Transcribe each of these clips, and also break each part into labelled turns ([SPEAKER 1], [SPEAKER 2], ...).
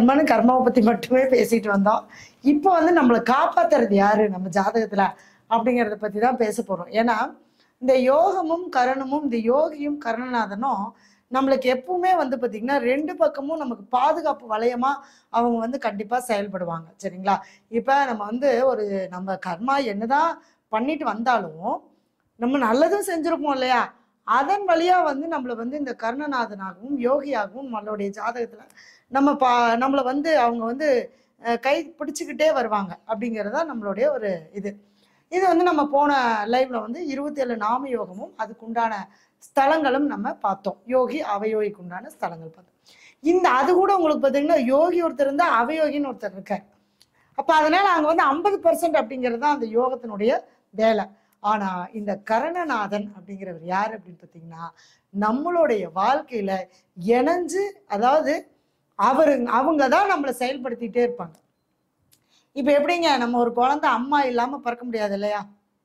[SPEAKER 1] கர்மன்னு கர்மாவை பற்றி மட்டுமே பேசிட்டு வந்தோம். இப்போ வந்து நம்மளை காப்பாற்றுறது யாரு நம்ம ஜாதகத்தில் அப்படிங்கிறத பற்றி தான் பேச போகிறோம். ஏன்னா இந்த யோகமும் கரணமும், இந்த யோகியும் கரணநாதனும் நம்மளுக்கு எப்பவுமே வந்து பார்த்திங்கன்னா 2 பக்கமும் நமக்கு பாதுகாப்பு வளையமாக அவங்க வந்து கண்டிப்பாக செயல்படுவாங்க. சரிங்களா? இப்போ நம்ம வந்து நம்ம கர்மா என்னதான் பண்ணிட்டு வந்தாலும் நம்ம நல்லதும் செஞ்சுருப்போம் இல்லையா? அதன் வழியாக வந்து நம்மளை வந்து இந்த கர்ணநாதனாகவும் யோகியாகவும் நம்மளுடைய ஜாதகத்தில் நம்மளை வந்து அவங்க வந்து கை பிடிச்சிக்கிட்டே வருவாங்க அப்படிங்கிறது தான் நம்மளுடைய ஒரு இது வந்து நம்ம போன லைவ்ல வந்து 27 நாம யோகமும் அதுக்குண்டான ஸ்தலங்களும் நம்ம பார்த்தோம். யோகி அவயோகிக்கு உண்டான ஸ்தலங்கள் பார்த்தோம். அது கூட உங்களுக்கு பார்த்தீங்கன்னா யோகி ஒருத்தர் இருந்தா அவயோகின்னு ஒருத்தர் இருக்கார். அப்ப அதனால அங்க வந்து 50% அப்படிங்கிறது தான் அந்த யோகத்தினுடைய வேலை. ஆனா இந்த கரணநாதன் அப்படிங்கிறவர் யார் அப்படின்னு பார்த்தீங்கன்னா நம்மளுடைய வாழ்க்கையில இணைஞ்சு, அதாவது அவங்க தான் நம்மளை செயல்படுத்திட்டே இருப்பாங்க. இப்ப எப்படிங்க, நம்ம ஒரு குழந்தை அம்மா இல்லாம பறக்க முடியாது இல்லையா?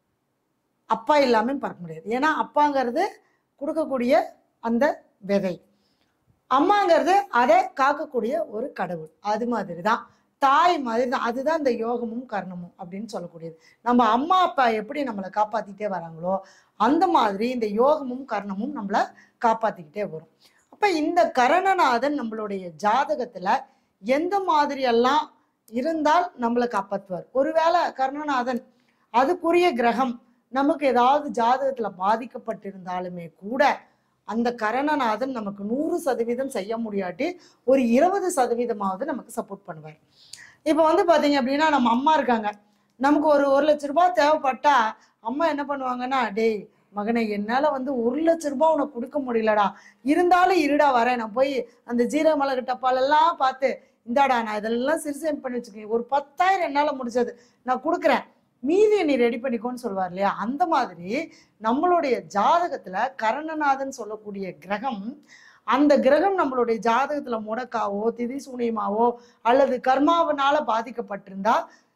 [SPEAKER 1] அப்பா இல்லாம பறக்க முடியாது. ஏன்னா அப்பாங்கிறது கொடுக்கக்கூடிய அந்த விதை, அம்மாங்கிறது அதை காக்கக்கூடிய ஒரு கடவுள். அது மாதிரி தான், தாய் மாதிரி தான். அதுதான் இந்த யோகமும் கர்ணமும் அப்படின்னு சொல்லக்கூடியது. நம்ம அம்மா அப்பா எப்படி நம்மளை காப்பாத்திட்டே வராங்களோ அந்த மாதிரி இந்த யோகமும் கர்ணமும் நம்மளை காப்பாத்திக்கிட்டே வரும். அப்ப இந்த கரணநாதன் நம்மளுடைய ஜாதகத்துல எந்த மாதிரி எல்லாம் இருந்தால் நம்மளை காப்பாற்றுவார். ஒருவேளை கர்ணநாதன் அதுக்குரிய கிரகம் நமக்கு ஏதாவது ஜாதகத்துல பாதிக்கப்பட்டிருந்தாலுமே கூட அந்த கரணநாதன் நமக்கு 100% செய்ய முடியாட்டி ஒரு 20% நமக்கு சப்போர்ட் பண்ணுவார். இப்போ வந்து பாத்தீங்க அப்படின்னா நம்ம அம்மா இருக்காங்க, நமக்கு ஒரு 1 லட்ச ரூபாய் தேவைப்பட்டா அம்மா என்ன பண்ணுவாங்கன்னா, டேய் மகனை, என்னால வந்து 1 லட்ச ரூபாய் உனக்கு கொடுக்க முடியலடா, இருந்தாலும் இருடா வரேன், நான் போய் அந்த ஜீரக மிளகு டப்பாலெல்லாம் பார்த்து இந்தாடா நான் இதெல்லாம் சிறுசேம் பண்ணி வச்சுக்கேன், ஒரு 10,000 என்னால முடிஞ்சது நான் கொடுக்குறேன், மீதியை நீ ரெடி பண்ணிக்கோன்னு சொல்லுவார் இல்லையா? அந்த மாதிரி நம்மளுடைய ஜாதகத்துல கரணநாதன் சொல்லக்கூடிய கிரகம், அந்த கிரகம் நம்மளுடைய ஜாதகத்துல முடக்காவோ திதி சூனியமாவோ அல்லது கர்மாவனால பாதிக்கப்பட்டிருந்தா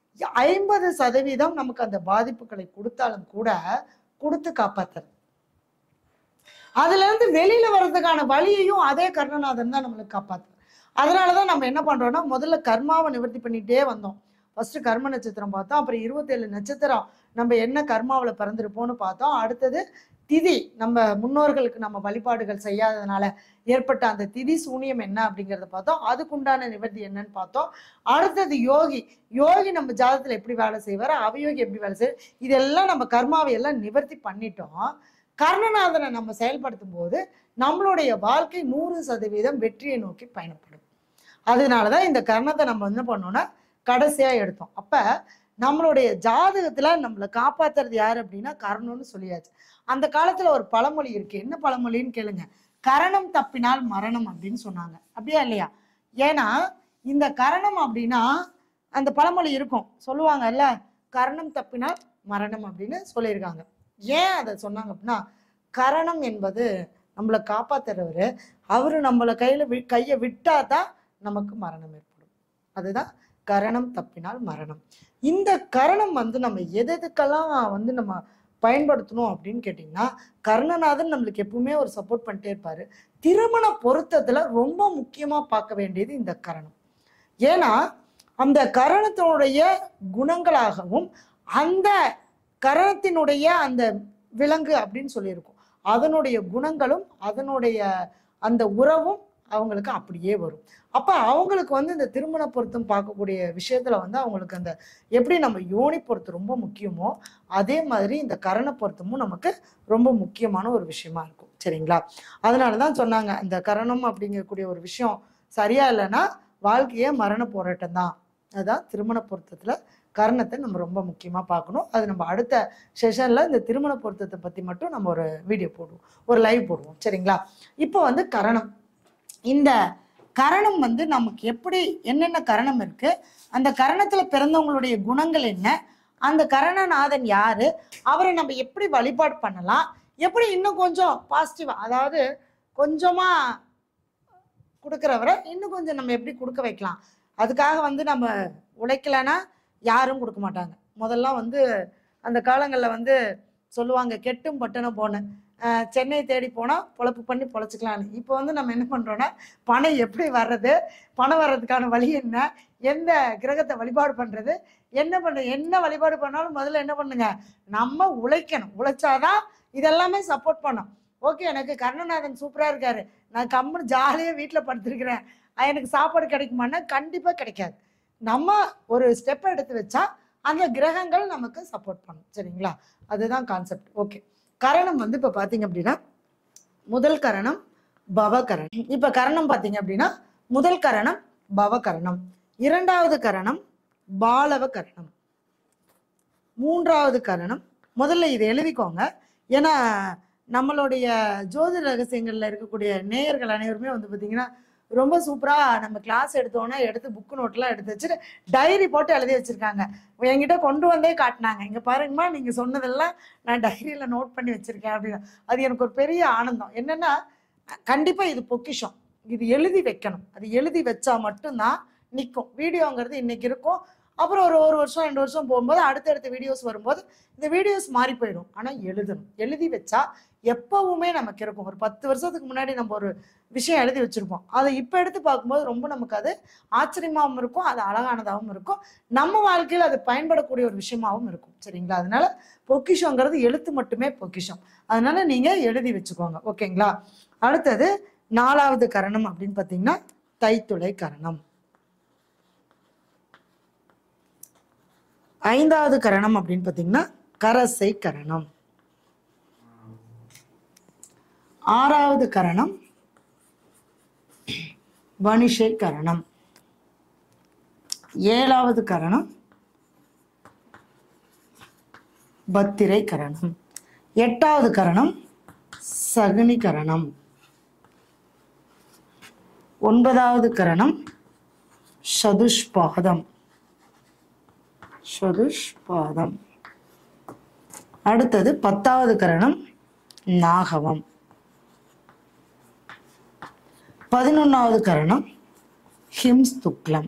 [SPEAKER 1] 50% நமக்கு அந்த பாதிப்புகளை கொடுத்தாலும் கூட கொடுத்து காப்பாத்துறது. அதுல இருந்து வெளியில வர்றதுக்கான வழியையும் அதே கர்ணநாதன் தான் நம்மளுக்கு காப்பாத்துறது. அதனாலதான் நம்ம என்ன பண்றோம்னா, முதல்ல கர்மாவை நிவர்த்தி பண்ணிட்டே வந்தோம். ஃபர்ஸ்ட் கர்ம நட்சத்திரம் பார்த்தோம், அப்புறம் 27 நட்சத்திரம் நம்ம என்ன கர்மாவில் பிறந்திருப்போம்னு பார்த்தோம். அடுத்தது திதி, நம்ம முன்னோர்களுக்கு நம்ம வழிபாடுகள் செய்யாததுனால ஏற்பட்ட அந்த திதி சூனியம் என்ன அப்படிங்கிறத பார்த்தோம். அதுக்குண்டான நிவர்த்தி என்னன்னு பார்த்தோம். அடுத்தது யோகி நம்ம ஜாதகத்துல எப்படி வேலை செய்வார், அவயோகி எப்படி வேலை செய்வார், இதெல்லாம் நம்ம கர்மாவை எல்லாம் நிவர்த்தி பண்ணிட்டோம். கர்ணநாதனை நம்ம செயல்படுத்தும் போது நம்மளுடைய வாழ்க்கை 100% வெற்றியை நோக்கி பயணப்படும். அதனாலதான் இந்த கர்ணத்தை நம்ம என்ன பண்ணோம்னா கடைசியா எடுத்தோம். அப்ப நம்மளுடைய ஜாதகத்துல நம்மளை காப்பாத்துறது யாரு அப்படின்னா கர்ணம்னு சொல்லியாச்சு. அந்த காலத்துல ஒரு பழமொழி இருக்கு, என்ன பழமொழின்னு கேளுங்க, கரணம் தப்பினால் மரணம் அப்படின்னு சொன்னாங்க. அப்படியா இல்லையா? ஏன்னா இந்த கரணம் அப்படின்னா அந்த பழமொழி இருக்கும், சொல்லுவாங்கல்ல, கரணம் தப்பினால் மரணம் அப்படின்னு சொல்லியிருக்காங்க. ஏன் அதை சொன்னாங்க அப்படின்னா, கரணம் என்பது நம்மளை காப்பாத்துறவரு, அவரு நம்மளை கையை விட்டாதான் நமக்கு மரணம் ஏற்படும். அதுதான் கரணம் தப்பினால் மரணம். இந்த கரணம் வந்து நம்ம எதுக்கெல்லாம் வந்து நம்ம பயன்படுத்தணும் அப்படின்னு கேட்டிங்கன்னா, கர்ணநாதன் நம்மளுக்கு எப்பவுமே ஒரு சப்போர்ட் பண்ணிட்டே இருப்பாரு. திருமண பொருத்தத்துல ரொம்ப முக்கியமா பார்க்க வேண்டியது இந்த கரணம். ஏன்னா அந்த கரணத்தினுடைய குணங்களாகவும் அந்த கரணத்தினுடைய அந்த விலங்கு அப்படின்னு சொல்லியிருக்கோம், அதனுடைய குணங்களும் அதனுடைய அந்த உறவும் அவங்களுக்கு அப்படியே வரும். அப்ப அவங்களுக்கு வந்து இந்த திருமண பொருத்தம் பார்க்கக்கூடிய விஷயத்துல வந்து அவங்களுக்கு அந்த எப்படி நம்ம யோனி பொருத்தம் ரொம்ப முக்கியமோ அதே மாதிரி இந்த கரண பொருத்தமும் நமக்கு ரொம்ப முக்கியமான ஒரு விஷயமா இருக்கும். சரிங்களா? அதனாலதான் சொன்னாங்க, இந்த கரணம் அப்படிங்கக்கூடிய ஒரு விஷயம் சரியா இல்லைன்னா வாழ்க்கையே மரண போராட்டம் தான். அதுதான் திருமண பொருத்தத்துல கரணத்தை நம்ம ரொம்ப முக்கியமா பார்க்கணும். அது நம்ம அடுத்த செஷன்ல இந்த திருமண பொருத்தத்தை பத்தி மட்டும் நம்ம ஒரு வீடியோ போடுவோம், ஒரு லைவ் போடுவோம். சரிங்களா? இப்போ வந்து கரணம், இந்த கரணம் வந்து நமக்கு எப்படி என்னென்ன கரணம் இருக்கு, அந்த கரணத்துல பிறந்தவங்களுடைய குணங்கள் என்ன, அந்த கரணநாதன் யாரு, அவரை நம்ம எப்படி வழிபாடு பண்ணலாம், எப்படி இன்னும் கொஞ்சம் பாசிட்டிவா, அதாவது கொஞ்சமா கொடுக்குறவரை இன்னும் கொஞ்சம் நம்ம எப்படி கொடுக்க வைக்கலாம். அதுக்காக வந்து நம்ம உழைக்கலைன்னா யாரும் கொடுக்க மாட்டாங்க. முதல்ல வந்து அந்த காலங்களில் வந்து சொல்லுவாங்க, கெட்டும் பட்டணம் போன சென்னை தேடி போனால் பொழப்பு பண்ணி பொழைச்சிக்கலான்னு. இப்போ வந்து நம்ம என்ன பண்ணுறோன்னா, பணம் எப்படி வர்றது, பணம் வர்றதுக்கான வழி என்ன, எந்த கிரகத்தை வழிபாடு பண்ணுறது, என்ன வழிபாடு பண்ணாலும் முதல்ல என்ன பண்ணுங்க, நம்ம உழைக்கணும். உழைச்சாதான் இதெல்லாமே சப்போர்ட் பண்ணும். ஓகே, எனக்கு கருணநாதன் சூப்பராக இருக்காரு, நான் கம்முன்னு ஜாலியாக வீட்டில் படுத்துருக்கிறேன், எனக்கு சாப்பாடு கிடைக்குமான்னா கண்டிப்பாக கிடைக்காது. நம்ம ஒரு ஸ்டெப் எடுத்து வச்சா அந்த கிரகங்கள் நமக்கு சப்போர்ட் பண்ணும். சரிங்களா? அதுதான் கான்செப்ட். ஓகே, கரணம் வந்து இப்போ பார்த்தீங்க அப்படின்னா முதல் கரணம் பவகரணம். இப்போ கரணம் பார்த்தீங்க அப்படின்னா முதல் கரணம் பவகரணம், இரண்டாவது கரணம் பாலவ கரணம், மூன்றாவது கரணம். முதல்ல இதை எழுதிக்கோங்க. ஏன்னா நம்மளுடைய ஜோதிட ரகசியங்கள்ல இருக்கக்கூடிய நேயர்கள் அனைவருமே வந்து பார்த்தீங்கன்னா ரொம்ப சூப்பராக நம்ம கிளாஸ் எடுத்தோன்னா எடுத்து புக்கு நோட்லாம் எடுத்து வச்சுட்டு டைரி போட்டு எழுதி வச்சுருக்காங்க. என்கிட்ட கொண்டு வந்தே காட்டினாங்க, இங்கே பாருங்கம்மா நீங்கள் சொன்னதெல்லாம் நான் டைரியில் நோட் பண்ணி வச்சுருக்கேன் அப்படின்னு. அது எனக்கு ஒரு பெரிய ஆனந்தம். என்னென்னா கண்டிப்பாக இது பொக்கிஷம், இது எழுதி வைக்கணும். அது எழுதி வச்சா மட்டும்தான் நிற்கும். வீடியோங்கிறது இன்றைக்கி இருக்கும், அப்புறம் ஒரு வருஷம் 2 வருஷம் போகும்போது அடுத்தடுத்த வீடியோஸ் வரும்போது இந்த வீடியோஸ் மாறி போயிடும். ஆனால் எழுதணும். எழுதி வச்சா எப்பவுமே நமக்கு இருக்கும். ஒரு 10 வருஷத்துக்கு முன்னாடி நம்ம ஒரு விஷயம் எழுதி வச்சுருப்போம், அதை இப்போ எடுத்து பார்க்கும்போது ரொம்ப நமக்கு அது ஆச்சரியமாகவும் இருக்கும், அது அழகானதாகவும் இருக்கும், நம்ம வாழ்க்கையில் அது பயன்படக்கூடிய ஒரு விஷயமாகவும் இருக்கும். சரிங்களா? அதனால பொக்கிஷங்கிறது எழுத்து மட்டுமே பொக்கிஷம். அதனால நீங்கள் எழுதி வச்சுக்கோங்க. ஓகேங்களா? அடுத்தது 4வது கரணம் அப்படின்னு பார்த்தீங்கன்னா தைத்துளை கரணம். 5வது கரணம் அப்படின்னு பார்த்தீங்கன்னா கரசை கரணம். 6வது கரணம் வணிஷை கரணம். 7வது கரணம் பத்திரை கரணம். 8வது கரணம் சகுனி கரணம். 9வது கரணம் சதுஷ்பாதம். அடுத்தது 10வது கரணம் நாகவம். 11வது கரணம் ஹிம்ஸ்துக்லம்.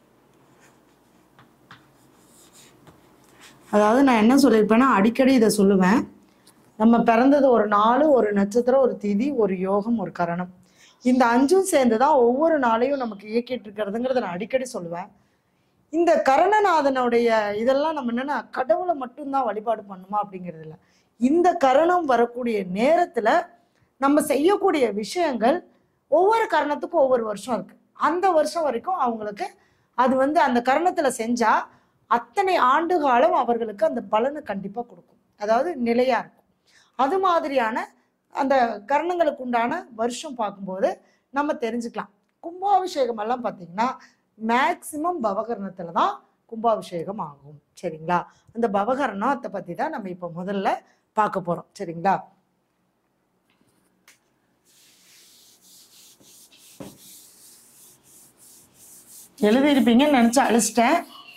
[SPEAKER 1] அதாவது நான் என்ன சொல்லியிருப்பேன்னா, அடிக்கடி இதை சொல்லுவேன், நம்ம பிறந்தது ஒரு நாள், ஒரு நட்சத்திரம், ஒரு திதி, ஒரு யோகம், ஒரு கரணம். இந்த 5ம் சேர்ந்து தான் ஒவ்வொரு நாளையும் நமக்கு இயக்கிட்டு இருக்கிறதுங்கிறத நான் அடிக்கடி சொல்லுவேன். இந்த கரணநாதனுடைய இதெல்லாம் நம்ம என்னன்னா கடவுளை மட்டும்தான் வழிபாடு பண்ணுமா அப்படிங்கிறது இல்லை. இந்த கரணம் வரக்கூடிய நேரத்துல நம்ம செய்யக்கூடிய விஷயங்கள் ஒவ்வொரு கரணத்துக்கும் ஒவ்வொரு வருஷம் இருக்கு. அந்த வருஷம் வரைக்கும் அவங்களுக்கு அது வந்து அந்த கரணத்துல செஞ்சா அத்தனை ஆண்டு காலம் அவர்களுக்கு அந்த பலனை கண்டிப்பா கொடுக்கும். அதாவது நிலையா இருக்கும். அது மாதிரியான அந்த கரணங்களுக்கு உண்டான வருஷம் பார்க்கும்போது நம்ம தெரிஞ்சுக்கலாம். கும்பாபிஷேகம் எல்லாம் பார்த்தீங்கன்னா மேக்சிமம் பவகரணத்துல தான் கும்பாபிஷேகம் ஆகும். சரிங்களா? அந்த பவகரணத்தை பத்தி தான் நம்ம இப்போ முதல்ல பார்க்க போறோம். சரிங்களா? எழுதியிருப்பீங்கன்னு நினைச்சு அழிச்சிட்டேன்.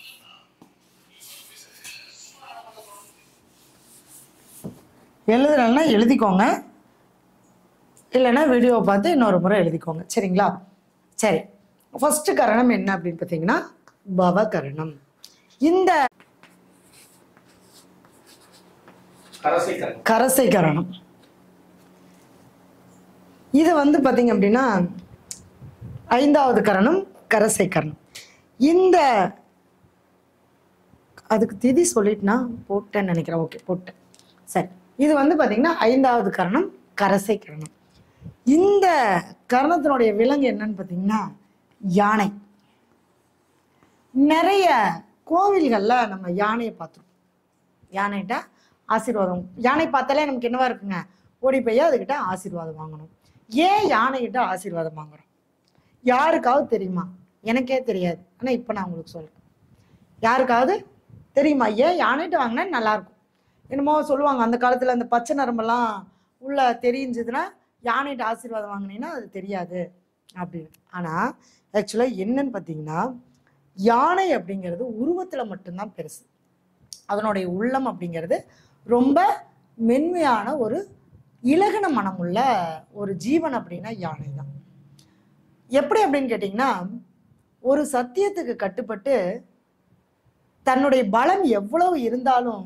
[SPEAKER 1] எழுதுறேன்னா எழுதிக்கோங்க, இல்லைன்னா வீடியோவை பார்த்து இன்னொரு முறை எழுதிக்கோங்க. சரிங்களா? சரி, ஃபர்ஸ்ட் கரணம் என்ன அப்படின்னு பார்த்தீங்கன்னா பவகரணம். இந்த கரசை கரணம் இது வந்து பார்த்தீங்க அப்படின்னா 5வது கரணம் கரசை கரணம். இந்த அதுக்கு திதி சொல்லிட்டுனா போட்டேன்னு நினைக்கிறேன். ஓகே, போட்டேன். சரி, இது வந்து பார்த்தீங்கன்னா 5வது கரணம் கரசை கரணம். இந்த கரணத்தினுடைய விலங்கு என்னன்னு பார்த்தீங்கன்னா யானை. நிறைய கோவில்களில் நம்ம யானையை பார்த்துருக்கோம். யானைகிட்ட ஆசீர்வாதம், யானை பார்த்தாலே நமக்கு என்னவா இருக்குங்க, ஓடி போய் அதுக்கிட்ட ஆசீர்வாதம் வாங்கணும். ஏன் யானைகிட்ட ஆசீர்வாதம் வாங்குறோம்? யாருக்காவது தெரியுமா? எனக்கே தெரியாது, ஆனால் இப்போ நான் உங்களுக்கு சொல்கிறேன். யாருக்காவது தெரியுமா ஏன் யானைகிட்ட வாங்கினா நல்லாயிருக்கும்? என்னமோ சொல்லுவாங்க அந்த காலத்தில், அந்த பச்சை நரம்பெல்லாம் உள்ள தெரிஞ்சுதுன்னா யானைகிட்ட ஆசீர்வாதம் வாங்கினீங்கன்னா அது தெரியாது அப்படின்னு. ஆனால் ஆக்சுவலாக என்னன்னு பார்த்தீங்கன்னா, யானை அப்படிங்கிறது உருவத்தில் மட்டும்தான் பெருசு. அதனுடைய உள்ளம் அப்படிங்கிறது ரொம்ப மென்மையான ஒரு இலகுன மனமுள்ள ஒரு ஜீவன் அப்படின்னா யானை தான். எப்படி அப்படின்னு கேட்டிங்கன்னா, ஒரு சத்தியத்துக்கு கட்டுப்பட்டு தன்னுடைய பலம் எவ்வளவு இருந்தாலும்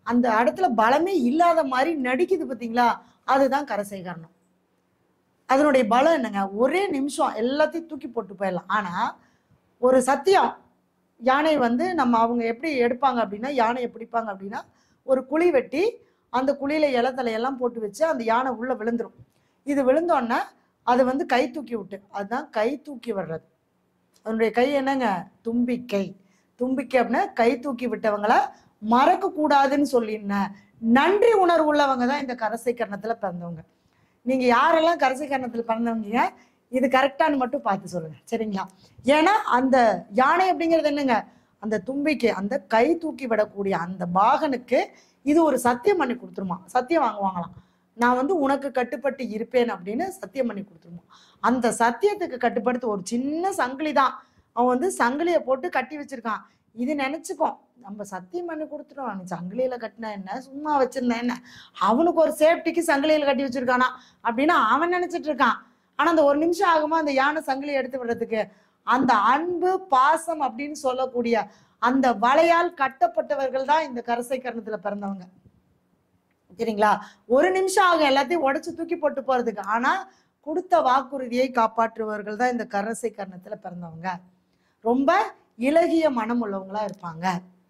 [SPEAKER 1] அந்த இடத்துல பலமே இல்லாத மாதிரி நடிக்குது பார்த்தீங்களா, அதுதான் கரசேகரணம். அதனுடைய பலம் என்னங்க, ஒரே நிமிஷம் எல்லாத்தையும் தூக்கி போட்டு போயிடலாம். ஆனா ஒரு சத்தியம், யானை வந்து நம்ம அவங்க எப்படி எடுப்பாங்க அப்படின்னா, யானையை பிடிப்பாங்க அப்படின்னா ஒரு குழி வெட்டி அந்த குழியில இலத்தலையெல்லாம் போட்டு வச்சு அந்த யானை உள்ள விழுந்துரும். இது விழுந்தோடனே அது வந்து கை தூக்கி விட்டு, அதுதான் கை தூக்கி விடுறது. அதனுடைய கை என்னங்க, தும்பிக்கை. தும்பிக்கை அப்படின்னா கை தூக்கி விட்டவங்களை மறக்க கூடாதுன்னு சொல்லின நன்றி உணர்வு உள்ளவங்க தான் இந்த கரசேகரணத்துல பிறந்தவங்க. நீங்க யாரெல்லாம் கரசேகரணத்துல பிறந்தவங்க இது கரெக்டானு மட்டும் பார்த்து சொல்லுங்க, சரிங்களா? ஏன்னா அந்த யானை அப்படிங்கிறது என்னங்க, அந்த தும்பிக்கை, அந்த கை தூக்கி விடக்கூடிய அந்த பாகனுக்கு இது ஒரு சத்தியம் பண்ணி கொடுத்துருமா, சத்தியம் வாங்குவாங்களாம். நான் வந்து உனக்கு கட்டுப்பட்டு இருப்பேன் அப்படின்னு சத்தியம் பண்ணி கொடுத்துருமா. அந்த சத்தியத்துக்கு கட்டுப்படுத்த ஒரு சின்ன சங்கிலி தான், அவன் வந்து சங்கிலியை போட்டு கட்டி வச்சிருக்கான். இது நினைச்சுக்கோ, நம்ம சத்தியம் பண்ணி கொடுத்துருவோம், நீ சங்கிலியில கட்டினா என்ன, சும்மா வச்சிருந்தா என்ன, அவனுக்கு ஒரு சேஃப்டிக்கு சங்கிலியில கட்டி வச்சிருக்கானா அப்படின்னு அவன் நினைச்சிட்டு இருக்கான். ஆனா அந்த ஒரு நிமிஷம் ஆகுமா அந்த யானை சங்கிலியை எடுத்து விடுறதுக்கு, அந்த அன்பு பாசம் அப்படின்னு சொல்லக்கூடிய அந்த வலையால் கட்டப்பட்டவர்கள் தான் இந்த கரசேகரணத்துல பிறந்தவங்க, சரிங்களா? ஒரு நிமிஷம் ஆகும் எல்லாத்தையும் உடைச்சு தூக்கி போட்டு போறதுக்கு. ஆனா கொடுத்த வாக்குறுதியை காப்பாற்றுபவர்கள் தான் இந்த கரசேகரணத்துல பிறந்தவங்க. ரொம்ப இலகிய மனம் உள்ளவங்களா இருப்பாங்க.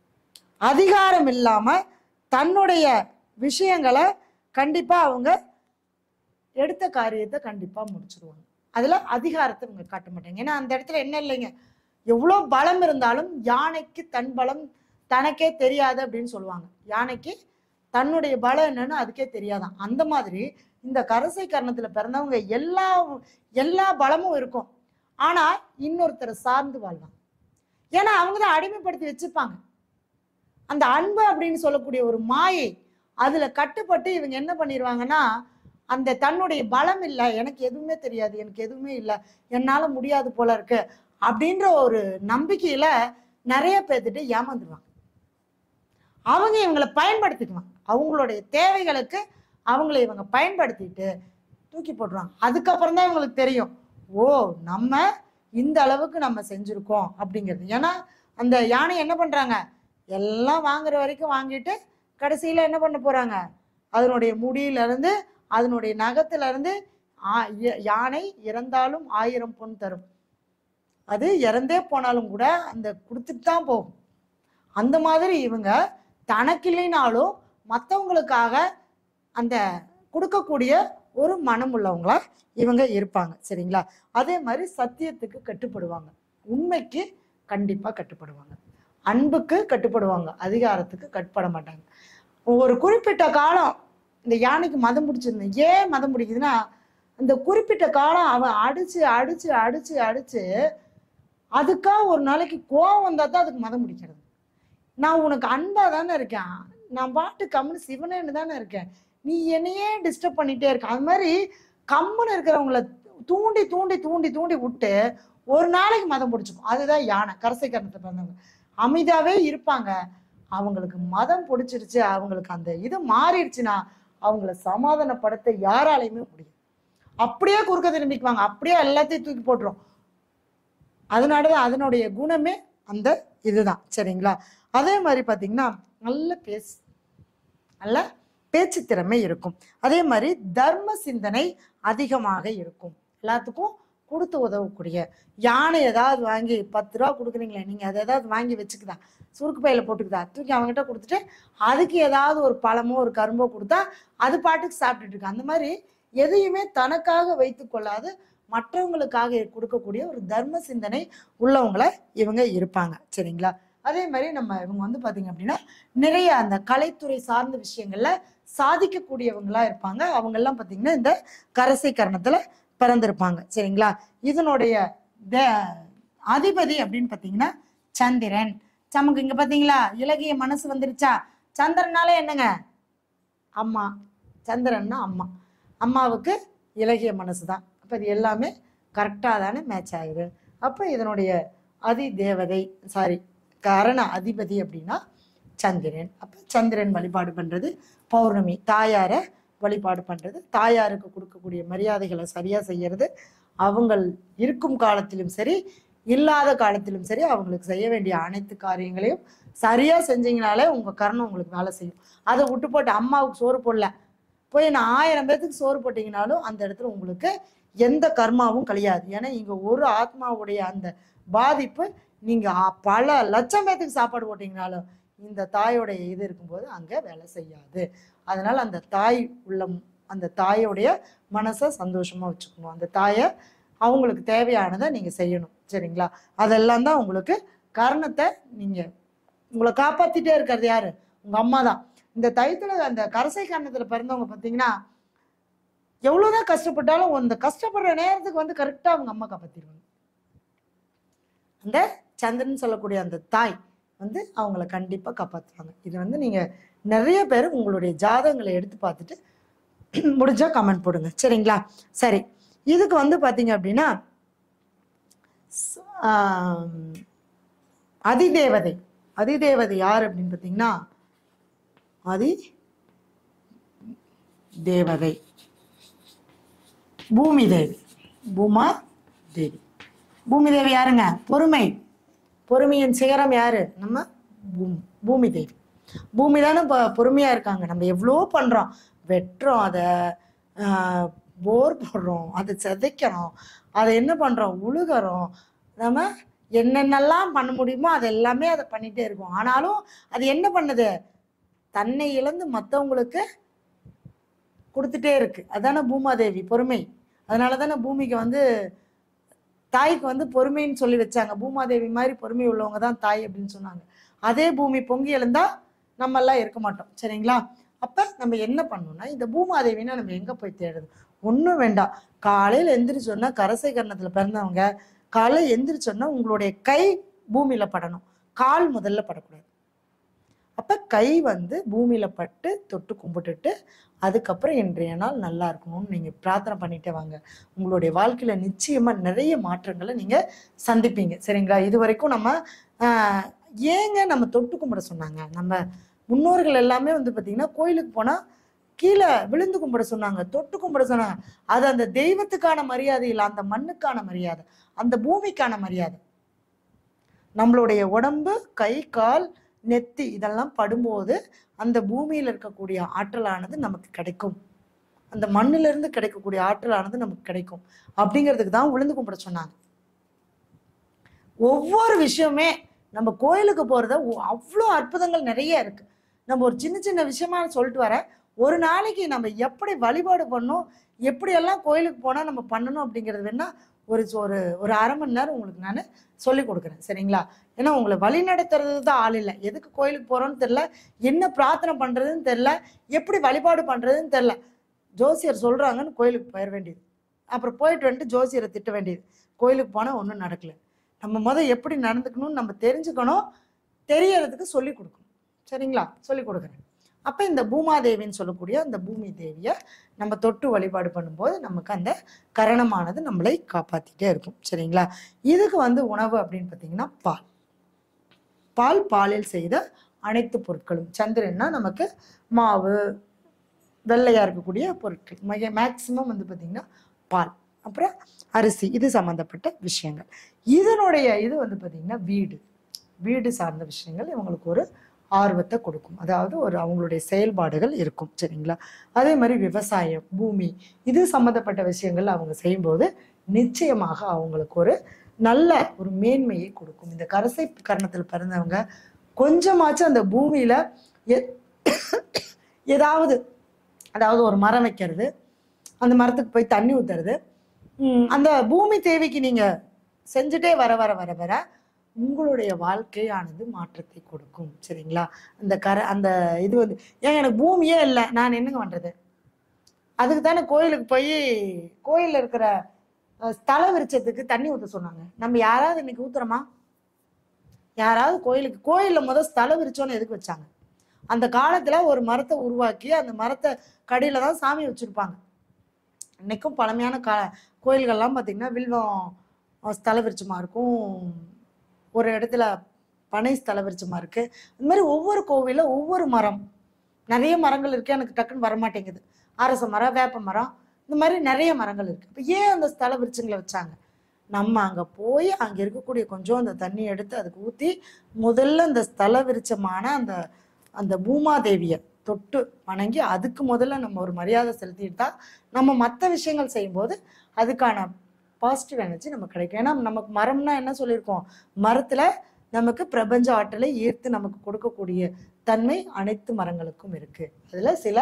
[SPEAKER 1] அதிகாரம் இல்லாம தன்னுடைய விஷயங்களை கண்டிப்பா அவங்க எடுத்த காரியத்தை கண்டிப்பா முடிச்சிருவாங்க. அதுல அதிகாரத்தை இவங்க காட்ட மாட்டாங்க. ஏன்னா அந்த இடத்துல என்ன இல்லைங்க, எவ்வளோ பலம் இருந்தாலும் யானைக்கு தன் பலம் தனக்கே தெரியாது அப்படின்னு சொல்லுவாங்க. யானைக்கு தன்னுடைய பலம் என்னன்னு அதுக்கே தெரியாதான். அந்த மாதிரி இந்த கரசேகரணத்துல பிறந்தவங்க எல்லா பலமும் இருக்கும். ஆனா இன்னொருத்தரை சார்ந்து வாழ்வாங்க. ஏன்னா அவங்க தான் அடிமைப்படுத்தி வச்சுப்பாங்க. அந்த அன்பு அப்படின்னு சொல்லக்கூடிய ஒரு மாயை அதுல கட்டுப்பட்டு இவங்க என்ன பண்ணிடுவாங்கன்னா, அந்த தன்னுடைய பலம் இல்லை, எனக்கு எதுவுமே தெரியாது, எனக்கு எதுவுமே இல்லை, என்னால முடியாது போல இருக்கு அப்படின்ற ஒரு நம்பிக்கையில நிறைய பேர்த்துட்டு ஏமாந்துருவாங்க. அவங்க இவங்களை பயன்படுத்திக்குவாங்க, அவங்களுடைய தேவைகளுக்கு அவங்களை இவங்க பயன்படுத்திட்டு தூக்கி போட்டுருவாங்க. அதுக்கப்புறம் தான் இவங்களுக்கு தெரியும், ஓ நம்ம இந்த அளவுக்கு நம்ம செஞ்சிருக்கோம் அப்படிங்கிறது. ஏன்னா அந்த யானை என்ன பண்றாங்க, எல்லாம் வாங்குற வரைக்கும் வாங்கிட்டு கடைசியில என்ன பண்ண போறாங்க, அதனுடைய முடியில இருந்து அதனுடைய நகத்துல இருந்து யானை இறந்தாலும் 1000 பொன் தரும், அது இறந்தே போனாலும் கூட அந்த கொடுத்துட்டு தான் போகும். அந்த மாதிரி இவங்க தனக்கு இல்லைனாலும் மற்றவங்களுக்காக அந்த கொடுக்கக்கூடிய ஒரு மனம் உள்ளவங்களா இவங்க இருப்பாங்க, சரிங்களா? அதே மாதிரி சத்தியத்துக்கு கட்டுப்படுவாங்க, உண்மைக்கு கண்டிப்பா கட்டுப்படுவாங்க, அன்புக்கு கட்டுப்படுவாங்க, அதிகாரத்துக்கு கட்டுப்பட மாட்டாங்க. ஒரு குறிப்பிட்ட காலம் இந்த யானைக்கு மதம் பிடிச்சிருந்தேன். ஏன் மதம் பிடிக்குதுன்னா, அந்த குறிப்பிட்ட காலம் அவன் அடிச்சு அடிச்சு அடிச்சு அடிச்சு அதுக்காக ஒரு நாளைக்கு கோவம் வந்தா தான் அதுக்கு மதம் பிடிக்கிறது. நான் உனக்கு அன்பா தானே இருக்கேன், நான் பாட்டு கம்முன்னு சிவனேன்னு தானே இருக்கேன், நீ என்னையே டிஸ்டர்ப் பண்ணிட்டே இருக்க. அது மாதிரி கம்முன்னு இருக்கிறவங்கள தூண்டி தூண்டி தூண்டி தூண்டி விட்டு ஒரு நாளைக்கு மதம் பிடிச்சிக்கும். அதுதான் யானை. கரசேகரணத்தை பிறந்தவங்க அமைதியாவே இருப்பாங்க. அவங்களுக்கு மதம் பிடிச்சிருச்சு, அவங்களுக்கு அந்த இது மாறிடுச்சுன்னா அவங்கள சமாதானப்படுத்த யாராலையுமே முடியும். அப்படியே குறுக்க திரும்பிக்குவாங்க, அப்படியே எல்லாத்தையும் தூக்கி போட்டுரும். அதனாலதான் அதனுடைய குணமே அந்த இதுதான், சரிங்களா? அதே மாதிரி பாத்தீங்கன்னா நல்ல பேச்சு திறமை இருக்கும். அதே மாதிரி தர்ம சிந்தனை அதிகமாக இருக்கும். எல்லாத்துக்கும் கொடுத்து உதவக்கூடிய யானை. ஏதாவது வாங்கி 10 ரூபா கொடுக்குறீங்களே, நீங்க அதை ஏதாவது வாங்கி வச்சுக்குதா, சுருக்கு பையில போட்டுக்குதா, தூக்கி அவங்ககிட்ட கொடுத்துட்டு அதுக்கு ஏதாவது ஒரு பழமோ ஒரு கரும்போ கொடுத்தா அது பாட்டுக்கு சாப்பிட்டுட்டு இருக்கு. அந்த மாதிரி எதையுமே தனக்காக வைத்து கொள்ளாது மற்றவங்களுக்காக கொடுக்கக்கூடிய ஒரு தர்ம சிந்தனை உள்ளவங்களை இவங்க இருப்பாங்க, சரிங்களா? அதே மாதிரி இவங்க வந்து பாத்தீங்க அப்படின்னா நிறைய அந்த கலைத்துறை சார்ந்த விஷயங்கள்ல சாதிக்கக்கூடியவங்களா இருப்பாங்க. அவங்க எல்லாம் பாத்தீங்கன்னா இந்த கரசேகரணத்துல பிறந்திருப்பாங்க, சரிங்களா? இதனுடைய அதிபதி அப்படின்னு பாத்தீங்கன்னா சந்திரன். நமக்கு இங்க பாத்தீங்களா இலகிய மனசு வந்துருச்சா? சந்திரனால என்னங்க, அம்மா. சந்திரன்னா அம்மா, அம்மாவுக்கு இலகிய மனசு தான். அப்ப இது எல்லாமே கரெக்டா தானே மேட்ச் ஆகுது. அப்ப இதனுடைய கரண அதிபதி அப்படின்னா சந்திரன். அப்ப சந்திரன் வழிபாடு பண்றது, பௌர்ணமி தாயார வழிபாடு பண்றது, தாயாருக்கு கொடுக்கக்கூடிய மரியாதைகளை சரியா செய்யறது, அவங்க இருக்கும் காலத்திலும் சரி இல்லாத காலத்திலும் சரி அவங்களுக்கு செய்ய வேண்டிய அனைத்து காரியங்களையும் சரியா செஞ்சீங்கனாலே உங்க கர்ணம் உங்களுக்கு வேலை செய்யும். அதை விட்டு போட்டு அம்மாவுக்கு சோறு போடல போய் நான் 1000 பேத்துக்கு சோறு போட்டீங்கனாலும் அந்த இடத்துல உங்களுக்கு எந்த கர்மாவும் கழியாது. ஏன்னா இங்க ஒரு ஆத்மாவுடைய அந்த பாதிப்பு நீங்க பல லட்சம் பேத்துக்கு சாப்பாடு போட்டீங்கனாலும் இந்த தாயோடைய இது இருக்கும்போது அங்க வேலை செய்யாது. அதனால அந்த தாய் உள்ளம், அந்த தாயோடைய மனசை சந்தோஷமா வச்சுக்கணும். அந்த தாயை அவங்களுக்கு தேவையானதை நீங்க செய்யணும். சரிங்களா? அதெல்லாம் தான் உங்களுக்கு கர்ணத்தை நீங்க உங்களை காப்பாத்திட்டே இருக்கிறது யாரு? உங்க அம்மா தான். இந்த தைத்துல அந்த கரசை கர்ணத்துல பிறந்தவங்க பார்த்தீங்கன்னா எவ்வளவுதான் கஷ்டப்பட்டாலும் அந்த கஷ்டப்படுற நேரத்துக்கு வந்து கரெக்டா அவங்க அம்மா காப்பாத்திடுவாங்க. அந்த சந்திரன் சொல்லக்கூடிய அந்த தாய் வந்து அவங்கள கண்டிப்பா காப்பாத்துவாங்க. இது வந்து நீங்க நிறைய பேர் உங்களுடைய ஜாதகங்களை எடுத்து பார்த்துட்டு முடிஞ்சா கமெண்ட் போடுங்க. சரிங்களா? சரி, இதுக்கு வந்து பாத்தீங்க அப்படின்னா அதிதேவதை. அதிதேவதை யார் அப்படின்னு பார்த்தீங்கன்னா அதி தேவதை பூமி தேவி. பூமா தேவி. பூமி தேவி யாருங்க? பொறுமை. பொறுமையின் சிகரம் யாரு? நம்ம பூமி தேவி. பூமி தானே பொறுமையா இருக்காங்க. நம்ம எவ்வளோ பண்றோம், வெட்டுறோம், அதை போர் போடுறோம், அதை சிதைக்கிறோம், அதை என்ன பண்றோம், உழுகிறோம், நம்ம என்னென்னலாம் பண்ண முடியுமோ அது எல்லாமே அதை பண்ணிட்டே இருக்கோம். ஆனாலும் அது என்ன பண்ணுது? தன்னை இழந்து மற்றவங்களுக்கு கொடுத்துட்டே இருக்கு. அதான பூமாதேவி பொறுமை. அதனால தானே பூமிக்கு வந்து தாய்க்கு வந்து பொறுமைன்னு சொல்லி வச்சாங்க. பூமாதேவி மாதிரி பொறுமை உள்ளவங்க தான் தாய் அப்படின்னு சொன்னாங்க. அதே பூமி பொங்கி எழுந்தா நம்ம எல்லாம் இருக்க மாட்டோம். சரிங்களா? அப்ப நம்ம என்ன பண்ணணும்னா இந்த பூமாதேவினா நம்ம எங்க போய் தேடுது? ஒன்றும் வேண்டாம். காலையில் எந்திரிச்சோன்னா கரசை கர்ணத்துல பிறந்தவங்க காலையில் எந்திரிச்சோன்னா உங்களுடைய கை பூமியில படணும், கால் முதல்ல படக்கூடாது. அப்ப கை வந்து பூமியில பட்டு தொட்டு கும்பிட்டுட்டு அதுக்கப்புறம் இன்றைய நாள் நல்லா இருக்கணும்னு நீங்க பிரார்த்தனை பண்ணிட்டே வாங்க. உங்களுடைய வாழ்க்கையில நிச்சயமா நிறைய மாற்றங்களை நீங்க சந்திப்பீங்க. சரிங்களா? இது வரைக்கும் நம்ம ஏங்க நம்ம தொட்டு கும்பிட சொன்னாங்க? நம்ம முன்னோர்கள் எல்லாமே வந்து பாத்தீங்கன்னா கோயிலுக்கு போனா கீழே விழுந்து கும்பிட சொன்னாங்க, தொட்டு கும்பிட சொன்னாங்க. அது அந்த தெய்வத்துக்கான மரியாதை இல்லை, அந்த மண்ணுக்கான மரியாதை, அந்த பூமிக்கான மரியாதை. நம்மளுடைய உடம்பு, கை, கால், நெத்தி இதெல்லாம் படும்போது அந்த பூமியில இருக்கக்கூடிய ஆற்றலானது நமக்கு கிடைக்கும். அந்த மண்ணில இருந்து கிடைக்கக்கூடிய ஆற்றலானது நமக்கு கிடைக்கும். அப்படிங்கிறதுக்கு தான் விழுந்து கும்பிட சொன்னாங்க. ஒவ்வொரு விஷயமே நம்ம கோயிலுக்கு போறத அவ்வளோ அற்புதங்கள் நிறைய இருக்கு. நம்ம ஒரு சின்ன சின்ன விஷயமா சொல்லிட்டு வர, ஒரு நாளைக்கு நம்ம எப்படி வழிபாடு பண்ணணும், எப்படியெல்லாம் கோயிலுக்கு போனா நம்ம பண்ணணும் அப்படிங்கிறது வேணா ஒரு ஒரு ஒரு அரை மணி நேரம் உங்களுக்கு நான் சொல்லி கொடுக்குறேன். சரிங்களா? ஏன்னா உங்களை வழி நடத்துறது தான் ஆள் இல்லை. எதுக்கு கோயிலுக்கு போறோம்னு தெரியல, என்ன பிரார்த்தனை பண்றதுன்னு தெரியல, எப்படி வழிபாடு பண்றதுன்னு தெரியல. ஜோசியர் சொல்றாங்கன்னு கோயிலுக்கு போயிட வேண்டியது, அப்புறம் போயிட்டு வந்துட்டு ஜோசியரை திட்ட வேண்டியது. கோயிலுக்கு போனா ஒன்றும் நடக்கல. நம்ம எப்படி நடந்துக்கணும்னு நம்ம தெரிஞ்சுக்கணும், தெரியறதுக்கு சொல்லி கொடுக்கணும். சரிங்களா? சொல்லி கொடுக்குறேன். அப்ப இந்த பூமாதேவின்னு சொல்லக்கூடிய அந்த பூமி தேவியை நம்ம தொட்டு வழிபாடு பண்ணும்போது நமக்கு அந்த கரணமானது நம்மளை காப்பாத்திட்டே இருக்கும். சரிங்களா? இதுக்கு வந்து உணவு அப்படின்னு பார்த்தீங்கன்னா பால். பால், பாலில் செய்த அனைத்து பொருட்களும். சந்திரன்னா நமக்கு மாவு, வெள்ளையா இருக்கக்கூடிய பொருட்கள், மேக்சிமம் வந்து பார்த்தீங்கன்னா பால், அப்புறம் அரிசி, இது சம்மந்தப்பட்ட விஷயங்கள். இதனுடைய இது வந்து பார்த்தீங்கன்னா வீடு, வீடு சார்ந்த விஷயங்கள் இவங்களுக்கு ஒரு ஆர்வத்தை கொடுக்கும். அதாவது ஒரு அவங்களுடைய செயல்பாடுகள் இருக்கும். சரிங்களா? அதே மாதிரி விவசாயம், பூமி, இது சம்மந்தப்பட்ட விஷயங்கள் அவங்க செய்யும்போது நிச்சயமாக அவங்களுக்கு ஒரு நல்ல ஒரு மேன்மையை கொடுக்கும். இந்த கரசை கர்ணத்தில் பிறந்தவங்க கொஞ்சமாச்சும் அந்த பூமியில ஏதாவது, அதாவது ஒரு மரம் வைக்கிறது, அந்த மரத்துக்கு போய் தண்ணி ஊத்துறது, அந்த பூமி தேவைக்கு நீங்க செஞ்சுட்டே வர வர வர வர உங்களுடைய வாழ்க்கையானது மாற்றத்தை கொடுக்கும். சரிங்களா? அந்த இது வந்து ஏன் எனக்கு பூமியே இல்லை, நான் என்னங்க பண்றது? அதுக்கு தானே கோயிலுக்கு போய் கோயிலில் இருக்கிற ஸ்தல விருட்சத்துக்கு தண்ணி ஊற்ற சொன்னாங்க. நம்ம யாராவது இன்னைக்கு ஊத்துறோமா? யாராவது கோயிலில் முதல் ஸ்தல விருட்சம்னு எதுக்கு வச்சாங்க? அந்த காலத்துல ஒரு மரத்தை உருவாக்கி அந்த மரத்தை கடியில தான் சாமி வச்சிருப்பாங்க. இன்னைக்கும் பழமையான கோயில்கள்லாம் பார்த்தீங்கன்னா வில்வம் ஸ்தல விருட்சமா இருக்கும், ஒரு இடத்துல பனை ஸ்தல விருட்சமா இருக்கு. இந்த மாதிரி ஒவ்வொரு கோவில ஒவ்வொரு மரம், நிறைய மரங்கள் இருக்கு. எனக்கு டக்குன்னு வரமாட்டேங்குது. அரச மரம், வேப்ப மரம், இந்த மாதிரி நிறைய மரங்கள் இருக்கு. இப்போ ஏன் அந்த ஸ்தல விருட்சங்களை வச்சாங்க? நம்ம அங்கே போய் அங்கே இருக்கக்கூடிய கொஞ்சம் அந்த தண்ணி எடுத்து அதுக்கு ஊற்றி முதல்ல அந்த ஸ்தல விருட்சமான அந்த அந்த பூமாதேவியை தொட்டு வணங்கி அதுக்கு முதல்ல நம்ம ஒரு மரியாதை செலுத்திட்டு தான் நம்ம மற்ற விஷயங்கள் செய்யும்போது அதுக்கான பாசிட்டிவ் எனர்ஜி நமக்கு கிடைக்கும். ஏன்னா நமக்கு மரம்னா என்ன சொல்லியிருக்கோம், மரத்தில் நமக்கு பிரபஞ்ச ஆற்றலை ஈர்த்து நமக்கு கொடுக்கக்கூடிய தன்மை அனைத்து மரங்களுக்கும் இருக்குது. அதில் சில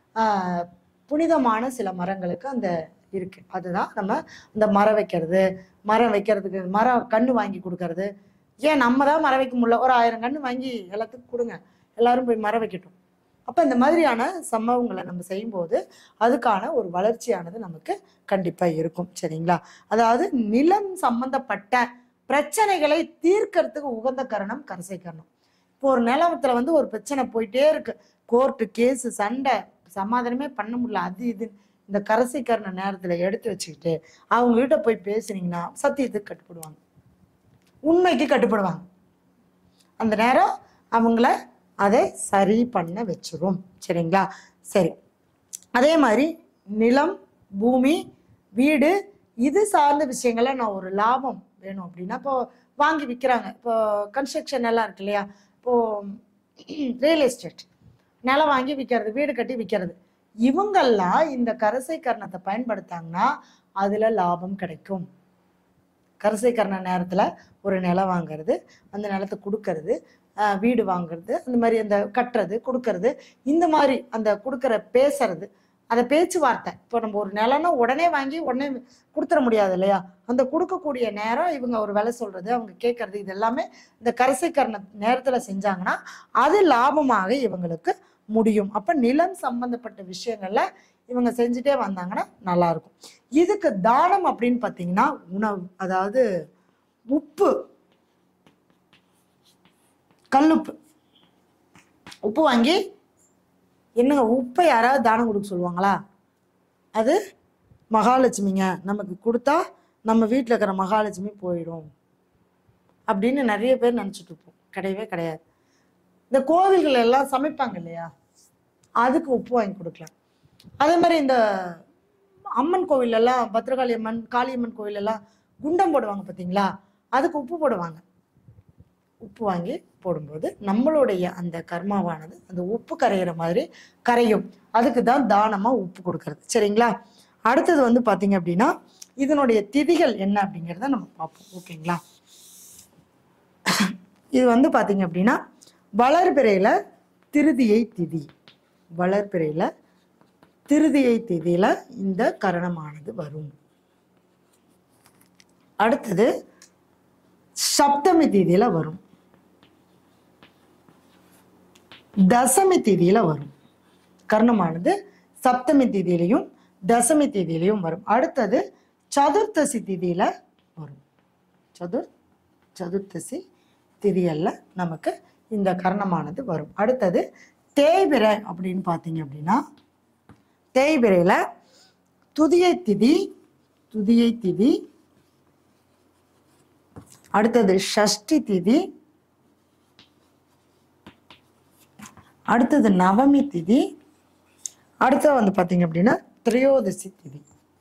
[SPEAKER 1] புனிதமான சில மரங்களுக்கு அந்த இருக்குது. அதுதான் நம்ம இந்த மரம் வைக்கிறதுக்கு மரம் கன்று வாங்கி கொடுக்கறது. ஏன் நம்ம தான் மரம் வைக்க முடியல, ஒரு 1000 கன்று வாங்கி எல்லாத்துக்கும் கொடுங்க, எல்லாரும் போய் மரம் வைக்கட்டும். அப்போ இந்த மாதிரியான சம்பவங்களை நம்ம செய்யும்போது அதுக்கான ஒரு வளர்ச்சியானது நமக்கு கண்டிப்பாக இருக்கும். சரிங்களா? அதாவது நிலம் சம்பந்தப்பட்ட பிரச்சனைகளை தீர்க்கறதுக்கு உகந்த கரணம் கரசை கரணம். இப்போ ஒரு நிலத்துல வந்து ஒரு பிரச்சனை போயிட்டே இருக்கு, கோர்ட்டு கேஸு சண்டை, சமாதானமே பண்ண முடியல, அது இது, இந்த கரசை கரண நேரத்தில் எடுத்து வச்சுக்கிட்டு அவங்க கிட்ட போய் பேசுனீங்கன்னா சத்தியத்துக்கு கட்டுப்படுவாங்க, உண்மைக்கு கட்டுப்படுவாங்க. அந்த நேரம் அவங்கள அதை சரி பண்ண வச்சிரும். சரிங்களா? சரி. அதே மாதிரி நிலம், பூமி, வீடு இது சார்ந்த விஷயங்களை நான் ஒரு லாபம் வேணும் அப்படின்னா இப்போ வாங்கி விற்கிறாங்க. இப்போ கன்ஸ்ட்ரக்ஷன் எல்லாம் இருக்கு இல்லையா, இப்போது ரியல் எஸ்டேட் நிலம் வாங்கி விற்கிறது, வீடு கட்டி விற்கிறது, இவங்கெல்லாம் இந்த கரசை கரணத்தை பயன்படுத்தாங்கன்னா அதில் லாபம் கிடைக்கும். கரசை கரண நேரத்தில் ஒரு நிலம் வாங்கிறது, அந்த நிலத்தை கொடுக்கறது, வீடு வாங்கிறது, அந்த மாதிரி அந்த கட்டுறது கொடுக்கறது, இந்த மாதிரி அந்த கொடுக்குற பேசுறது, அந்த பேச்சுவார்த்தை. இப்போ நம்ம ஒரு நிலம்னா உடனே வாங்கி உடனே கொடுத்துட முடியாது இல்லையா, அந்த கொடுக்கக்கூடிய நேரம் இவங்க ஒரு வேலை சொல்றது, அவங்க கேட்கறது, இது எல்லாமே இந்த கரசை கரண நேரத்தில் செஞ்சாங்கன்னா அது லாபமாக இவங்களுக்கு முடியும். அப்போ நிலம் சம்பந்தப்பட்ட விஷயங்கள்ல இவங்க செஞ்சுட்டே வந்தாங்கன்னா நல்லா இருக்கும். இதுக்கு தானம் அப்படின்னு பார்த்தீங்கன்னா உணவு, அதாவது உப்பு, கல்லுப்பு, உப்பு வாங்கி, என்னங்க உப்பை யாராவது தானம் கொடுக்க சொல்லுவாங்களா? அது மகாலட்சுமிங்க, நமக்கு கொடுத்தா நம்ம வீட்டில் இருக்கிற மகாலட்சுமி போயிடும் அப்படின்னு நிறைய பேர் நினச்சிட்டு இருப்போம். கிடையவே கிடையாது. இந்த கோவில்கள் எல்லாம் சமைப்பாங்க இல்லையா, அதுக்கு உப்பு வாங்கி கொடுக்கலாம். அதே மாதிரி இந்த அம்மன் கோவிலெல்லாம், பத்ரகாளி அம்மன், காளியம்மன் கோவிலெல்லாம் குண்டம் போடுவாங்க பார்த்தீங்களா, அதுக்கு உப்பு போடுவாங்க. உப்பு வாங்கி போடும்போது நம்மளுடைய அந்த கர்மாவானது அந்த உப்பு கரையிற மாதிரி கரையும். அதுக்கு தான் தானமாக உப்பு கொடுக்கறது. சரிங்களா? அடுத்தது வந்து பார்த்தீங்க அப்படின்னா இதனுடைய திதிகள் என்ன அப்படிங்கிறத நம்ம பார்ப்போம். ஓகேங்களா? இது வந்து பார்த்தீங்க அப்படின்னா வளர்பிறையில் திருதியை திதி, வளர்பிறையில் திருதியை திதியில் இந்த கரணமானது வரும். அடுத்தது சப்தமி திதியில் வரும், தசமி திதியில வரும். கர்ணமானது சப்தமி திதியிலையும் தசமி திதியிலையும் வரும். அடுத்தது சதுர்த்தசி திதியில வரும். சதுர்த்தசி திதியல்ல நமக்கு இந்த கர்ணமானது வரும். அடுத்தது தேய்பிறை அப்படின்னு பார்த்தீங்க அப்படின்னா தேய்பிறையில துதியை திதி, அடுத்தது ஷஷ்டி திதி, அடுத்தது நவமி திதி, அடுத்தது வந்து பார்த்தீங்க அப்படின்னா திரையோதசி திதி.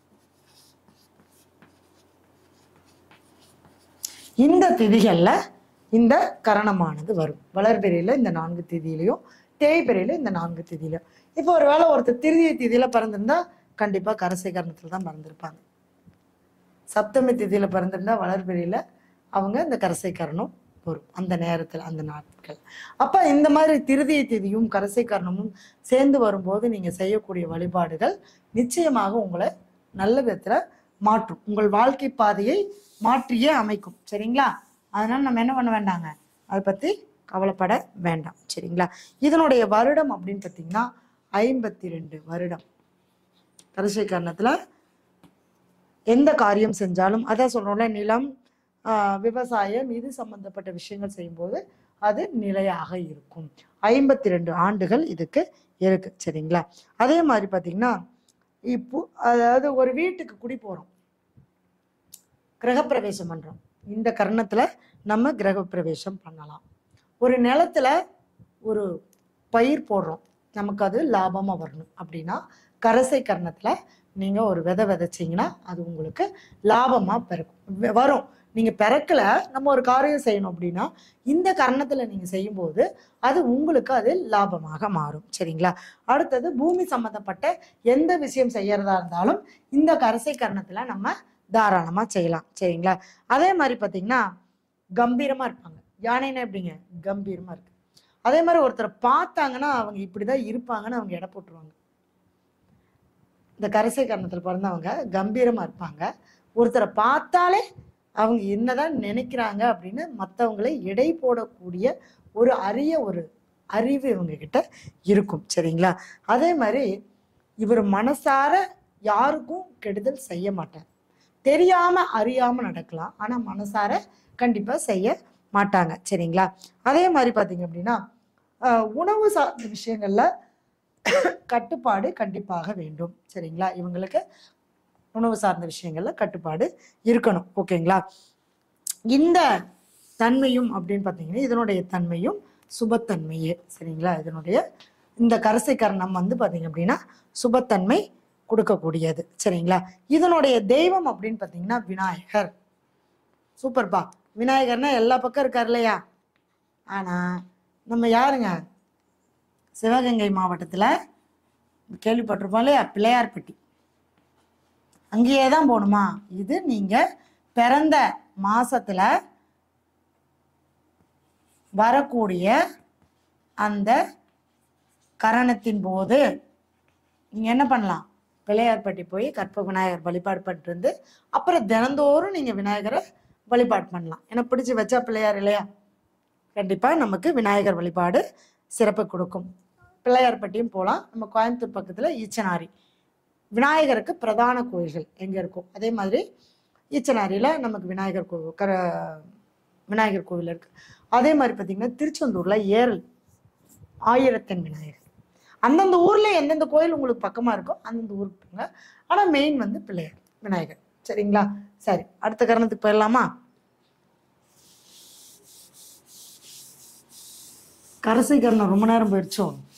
[SPEAKER 1] இந்த திதிகளில் இந்த கரணமானது வரும். வளர்பிறையில் இந்த 4 திதியிலையும், தேய்பிறையில் இந்த 4 திதியிலையும். இப்போ ஒரு வேளை ஒருத்தர் திருதியை திதியில் பிறந்திருந்தா கண்டிப்பாக கரசை கரணத்தில் தான் பிறந்திருப்பாங்க. சப்தமி திதியில் பிறந்திருந்தா வளர்பிறையில் அவங்க இந்த கரசை கரணம் வரும் அந்த நேரத்தில், அந்த நாட்கள். அப்போ இந்த மாதிரி திருதியை திதியும் கரசை கரணமும் சேர்ந்து வரும்போது நீங்கள் செய்யக்கூடிய வழிபாடுகள் நிச்சயமாக உங்களை நல்ல விதத்தில் மாற்றும், உங்கள் வாழ்க்கை பாதையை மாற்றியே அமைக்கும். சரிங்களா? அதனால் நம்ம என்ன பண்ண வேண்டாங்க, அதை பற்றி கவலைப்பட வேண்டாம். சரிங்களா? இதனுடைய வருடம் அப்படின்னு பார்த்தீங்கன்னா 52 வருடம். கரசை கரணத்தில் எந்த காரியம் செஞ்சாலும், அதான் சொல்கிறோம்ல, நிலம், விவசாயம், இது சம்பந்தப்பட்ட விஷயங்கள் செய்யும்போது அது நிலையாக இருக்கும். 52 ஆண்டுகள் இதுக்கு இருக்கு. சரிங்களா? அதே மாதிரி பார்த்தீங்கன்னா இப்போ அதாவது ஒரு வீட்டுக்கு குடி போகிறோம், கிரகப்பிரவேசம் பண்ணுறோம், இந்த கர்ணத்தில் நம்ம கிரகப்பிரவேசம் பண்ணலாம். ஒரு நிலத்துல ஒரு பயிர் போடுறோம், நமக்கு அது லாபமாக வரணும் அப்படின்னா கரசை கர்ணத்தில் நீங்கள் ஒரு விதை விதைச்சிங்கன்னா அது உங்களுக்கு லாபமாக வரும். நீங்கள் பிறக்கல, நம்ம ஒரு காரியம் செய்யணும் அப்படின்னா இந்த கரணத்தில் நீங்கள் செய்யும்போது அது உங்களுக்கு அது லாபமாக மாறும். சரிங்களா? அடுத்தது பூமி சம்மந்தப்பட்ட எந்த விஷயம் செய்யறதா இருந்தாலும் இந்த கரசை கரணத்தில் நம்ம தாராளமாக செய்யலாம். சரிங்களா? அதே மாதிரி பார்த்தீங்கன்னா கம்பீரமாக இருப்பாங்க. யானைன்னா எப்படிங்க? கம்பீரமாக இருக்கு. அதே மாதிரி ஒருத்தரை பார்த்தாங்கன்னா அவங்க இப்படிதான் இருப்பாங்கன்னு அவங்க எடை போட்டுருவாங்க. இந்த கரசை கரணத்தில் பிறந்தவங்க கம்பீரமாக இருப்பாங்க. ஒருத்தரை பார்த்தாலே அவங்க என்னதான் நினைக்கிறாங்க அப்படின்னு மற்றவங்களை எடை போடக்கூடிய ஒரு அறிவு இவங்க கிட்ட இருக்கும். சரிங்களா? அதே மாதிரி இவர் மனசார யாருக்கும் கெடுதல் செய்ய மாட்டார். தெரியாம அறியாம நடக்கலாம், ஆனா மனசார கண்டிப்பா செய்ய மாட்டாங்க. சரிங்களா? அதே மாதிரி பார்த்தீங்க அப்படின்னா உணவு சார்ந்த விஷயங்கள்ல கட்டுப்பாடு கண்டிப்பாக வேண்டும். சரிங்களா? இவங்களுக்கு உணவு சார்ந்த விஷயங்கள்ல கட்டுப்பாடு இருக்கணும். ஓகேங்களா? இந்த தன்மையும் அப்படின்னு பார்த்தீங்கன்னா இதனுடைய தன்மையும் சுபத்தன்மையே. சரிங்களா? இதனுடைய இந்த கரசை கரணம் வந்து பார்த்தீங்க அப்படின்னா சுபத்தன்மை கொடுக்கக்கூடியது. சரிங்களா? இதனுடைய தெய்வம் அப்படின்னு பார்த்தீங்கன்னா விநாயகர். சூப்பர்பா. விநாயகர்னா எல்லா பக்கம் இருக்கார் இல்லையா? ஆனா நம்ம யாருங்க? சிவகங்கை மாவட்டத்தில் கேள்விப்பட்டிருப்போம் இல்லையா? பிள்ளையார்பட்டி. அங்கேயே தான் போகணுமா? இது நீங்க பிறந்த மாசத்துல வரக்கூடிய அந்த கரணத்தின் போது நீங்க என்ன பண்ணலாம்? பிள்ளையார்பட்டி போய் கற்ப விநாயகர் வழிபாடு பண்ணிட்டு இருந்து அப்புறம் தினந்தோறும் நீங்க விநாயகரை வழிபாடு பண்ணலாம். ஏன்னா பிடிச்சி வச்சா பிள்ளையார் இல்லையா? கண்டிப்பா நமக்கு விநாயகர் வழிபாடு சிறப்பு கொடுக்கும். பிள்ளையார்பட்டியும் போகலாம். நம்ம கோயம்புத்தூர் பக்கத்துல ஈச்சனாரி விநாயகருக்கு பிரதான கோயில்கள் எங்க இருக்கும். அதே மாதிரி ஈச்சனாரியில நமக்கு விநாயகர் கோவில் இருக்கு. அதே மாதிரி பார்த்தீங்கன்னா திருச்செந்தூர்ல ஏரல் ஆயிரத்தன் விநாயகர். அந்தந்த ஊர்ல எந்தெந்த கோயில் உங்களுக்கு பக்கமா இருக்கோ அந்தந்த ஊருக்கு போங்க. ஆனா மெயின் வந்து பிள்ளையார் விநாயகர். சரிங்களா? சரி, அடுத்த கரணத்துக்கு போயிடலாமா? கரசை கரணம் ரொம்ப நேரம் போயிடுச்சோ?